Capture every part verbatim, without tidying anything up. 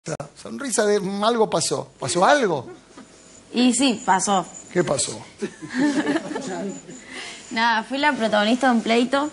Sonrisa de algo pasó. ¿Pasó algo? Y sí, pasó. ¿Qué pasó? Nada, fui la protagonista de un pleito.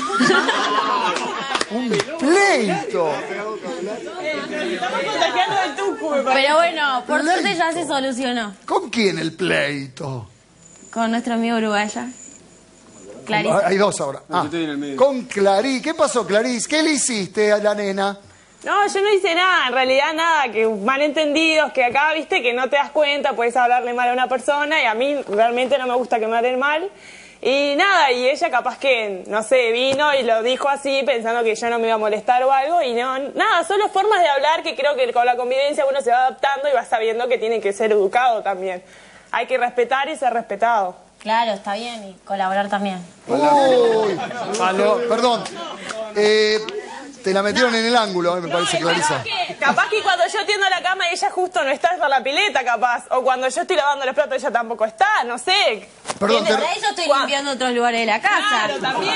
¡Un pleito! Estamos contagiando el tucu, me parece. Pero bueno, por ¿Pleito? suerte ya se solucionó. ¿Con quién el pleito? Con nuestro amigo uruguaya. Clarisa. Hay dos ahora. Ah, con Clarice. ¿Qué pasó, Clarice? ¿Qué le hiciste a la nena? No, yo no hice nada, en realidad nada, que malentendidos, que acá, viste, que no te das cuenta, puedes hablarle mal a una persona y a mí realmente no me gusta que me hablen mal. Y nada, y ella capaz que, no sé, vino y lo dijo así pensando que yo no me iba a molestar o algo y no, nada, solo formas de hablar que creo que con la convivencia uno se va adaptando y va sabiendo que tiene que ser educado también. Hay que respetar y ser respetado. Claro, está bien, y colaborar también. Uy, aló, perdón. Eh, te la metieron en el ángulo, eh, me No, parece, es Clarisa. que, capaz que cuando yo tiendo la cama y ella justo no está por la pileta, capaz. O cuando yo estoy lavando los platos ella tampoco está, no sé. Perdón, Por te- ahí yo estoy Gua- limpiando otros lugares de la casa. Claro, también.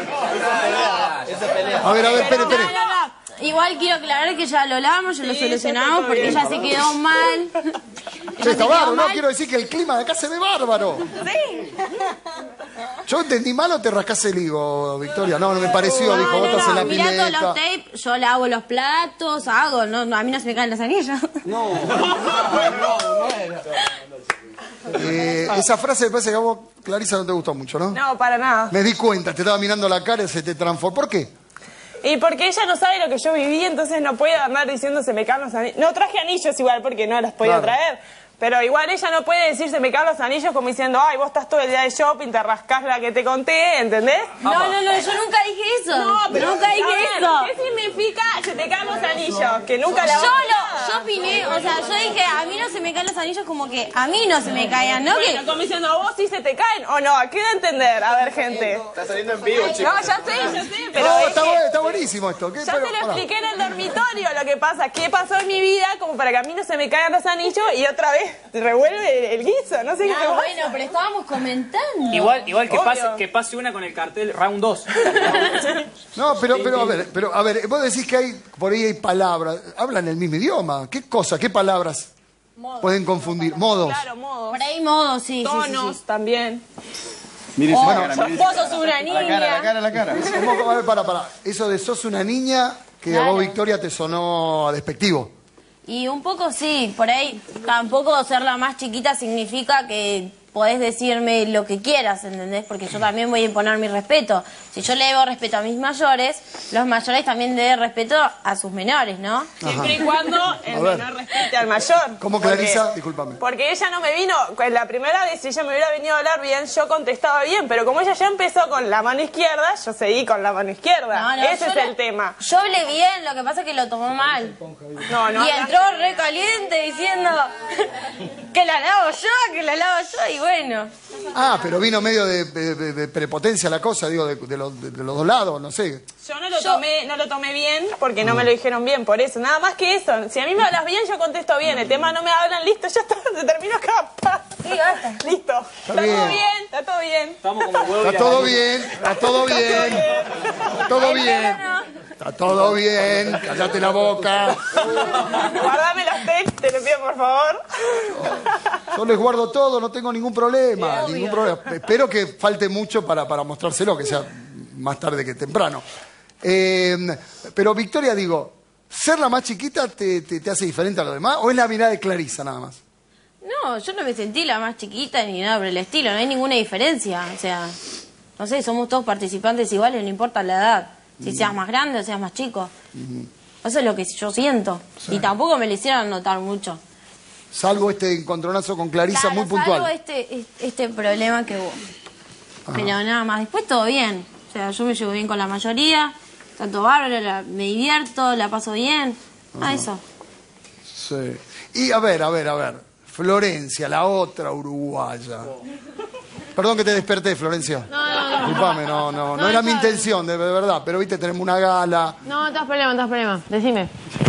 A ver, a ver, espere, No, espere. no, no. Igual quiero aclarar que ya lo lavamos, ya lo Sí, solucionamos ya porque está ella se quedó mal. Che, Ella está se quedó bárbaro, no mal. quiero decir que el clima de acá se ve bárbaro. Sí. Yo entendí mal o te rascás el higo, Victoria. No, no me pareció, No, dijo, no, vos estás en no, la mirá todos pileta. los tapes, yo lavo los platos, hago, no, no, a mí no se me caen los anillos. Eh, esa frase me parece que a vos, Clarisa, no te gustó mucho, ¿no? No, para nada. Me di cuenta, te estaba mirando la cara y se te transformó. ¿Por qué? Y porque ella no sabe lo que yo viví, entonces no puede andar diciendo se me caen los anillos. No traje anillos igual porque no los podía Claro. traer. Pero igual ella no puede decir se me caen los anillos como diciendo, ay, vos estás todo el día de shopping, te rascás la que te conté, ¿entendés? No, no, no, yo nunca dije eso. No, pero nunca dije a ver, eso. ¿qué significa se te caen los anillos? Que nunca la Yo lo, yo opiné, o sea, yo dije, a mí no se me caen los anillos como que a mí no se me caían, ¿no? Bueno, Que como diciendo, ¿a vos sí se te caen o no? ¿Qué de entender? A ver, gente. Está saliendo en vivo, chicos. No, ya sé, ya sé, pero No, es está, que bu- está buenísimo esto. ¿Qué? ya Pero, te lo pará. expliqué en el dormitorio lo que pasa. ¿Qué pasó en mi vida como para que a mí no se me caigan los anillos y otra vez revuelve el, el guiso? No sé qué te ah, pasa. bueno, pero estábamos comentando. Igual, igual que Obvio. pase, que pase una con el cartel round dos. No, pero, pero a ver, pero a ver, vos decís que hay, por ahí hay palabras, hablan el mismo idioma. ¿Qué cosa, qué palabras pueden confundir? Modos. Claro, modos. Por ahí modo, sí, sí, Tonos sí, sí. también. Mire esa cara, mire esa Vos sos una cara. La cara, la niña. cara, la cara. ¿Cómo? A ver, para, para. Eso de sos una niña, que a Claro. vos, Victoria, te sonó despectivo. Y un poco sí, por ahí tampoco ser la más chiquita significa que podés decirme lo que quieras, ¿entendés? Porque yo también voy a imponer mi respeto. Si yo le debo respeto a mis mayores, los mayores también deben respeto a sus menores, ¿no? Siempre y cuando el A ver. menor respete al mayor. ¿Cómo, Porque- Clarisa? Discúlpame. Porque ella no me vino, pues, la primera vez si ella me hubiera venido a hablar bien, yo contestaba bien, pero como ella ya empezó con la mano izquierda, yo seguí con la mano izquierda. No, no, Ese yo es lo- el tema. Yo hablé bien, lo que pasa es que lo tomó mal. No, no. Y entró re caliente diciendo que la lavo yo, que la lavo yo, y bueno. Ah, pero vino medio de, de- de- de prepotencia la cosa, digo, de, de los, de- de los dos lados, no sé. Yo no lo, Yo- tomé, no lo tomé bien porque no me lo dijeron bien, por eso. Nada más que eso. Si a mí me hablas bien, yo contesto bien. El tema no me hablan, listo, ya está, se terminó acá. pa. Sí, basta. Listo. Está, todo bien. bien, está todo bien. Estamos como el huevo y Está la todo gallina. bien, está todo bien, está todo bien, está todo bien, cállate la boca. Guardame las tel, te lo pido por favor. Yo les guardo todo, no tengo ningún problema, ningún problema. Espero que falte mucho para, para mostrárselo, que sea más tarde que temprano. Eh, pero Victoria, digo, ¿ser la más chiquita te, te, te hace diferente a los demás o es la mirada de Clarisa nada más? No, yo no me sentí la más chiquita ni nada por el estilo, no hay ninguna diferencia. O sea, no sé, somos todos participantes iguales, no importa la edad. Si seas más grande o seas más chico. Eso es lo que yo siento. Y tampoco me lo hicieron notar mucho. Salvo este encontronazo con Clarisa Claro, muy puntual. salvo este, este problema que hubo. Pero nada más, después todo bien. O sea, yo me llevo bien con la mayoría, tanto bárbaro, la- me divierto, la paso bien. Ah, eso. Sí. Y a ver, a ver, a ver. Florencia, la otra uruguaya. Perdón que te desperté, Florencia. No, no, no. Disculpame, no, no, no, No, era mi está- intención, de, de verdad. Pero viste, tenemos una gala. No, no te das problema, no te das problema. Decime.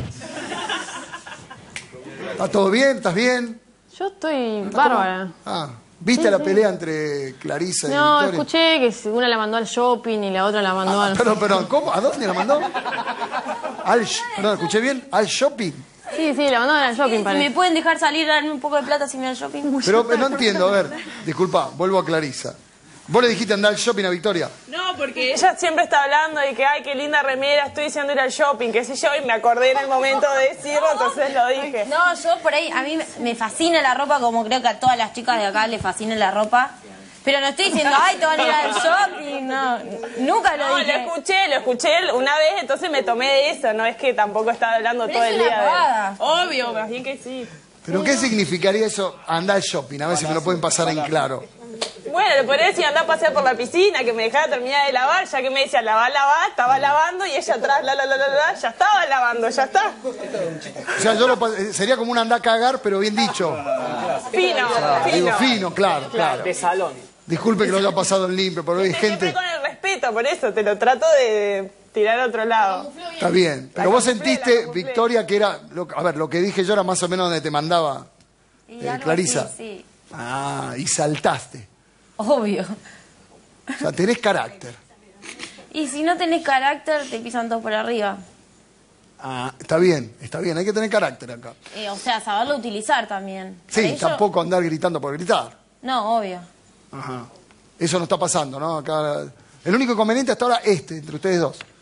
¿Está todo bien? ¿Estás bien? Yo estoy bárbara. Ah, ¿viste la pelea entre Clarisa y No, Victoria? escuché que si una la mandó al shopping y la otra la mandó Ah, al... perdón, perdón, ¿cómo? ¿A dónde la mandó? Al, sh- perdón, ¿escuché bien? Al shopping. Sí, sí, la mandaban al shopping, Si parece. me pueden dejar salir, darme un poco de plata si me voy al shopping. Pero eh, no entiendo, a ver, disculpa, vuelvo a Clarisa. ¿Vos le dijiste andar al shopping a Victoria? No, porque ella siempre está hablando de que, ay, qué linda remera, estoy diciendo ir al shopping, qué sé yo, y me acordé en el momento de decirlo, entonces lo dije. No, yo por ahí, a mí me- me fascina la ropa, como creo que a todas las chicas de acá les fascina la ropa. Pero no estoy diciendo, ay, te van a ir al shopping, no. Nunca lo No, lo dije. escuché, lo escuché una vez, entonces me tomé de eso, no es que tampoco estaba hablando Pero todo es el una día de... pavada. Obvio, más bien que sí. ¿Pero qué significaría eso, andar al shopping? A ver si me lo pueden pasar en claro. Bueno, le podría decir andar a pasear por la piscina, que me dejara terminar de lavar, ya que me decía lavar, lavar, estaba lavando y ella atrás, la, la, la, la, la, ya estaba lavando, ya está. O sea, yo lo, pa- sería como un andar a cagar, pero bien dicho. Fino, Digo, fino. fino, claro, claro. De salón. Disculpe que lo haya pasado en limpio, pero hay Siempre gente... con el respeto, por eso te lo trato de tirar a otro lado. Está bien. Pero vos camuflé, la sentiste, camuflé. Victoria, que era... lo- a ver, lo que dije yo era más o menos donde te mandaba Y eh, algo Clarisa. así, sí. Ah, y saltaste. Obvio. O sea, tenés carácter. Y si no tenés carácter, te pisan todos por arriba. Ah, está bien, está bien, hay que tener carácter acá. Eh, o sea, saberlo utilizar también. Sí, Para ello- tampoco andar gritando por gritar. No, obvio. Ajá. Eso no está pasando, ¿no? Acá, el único inconveniente hasta ahora este, entre ustedes dos.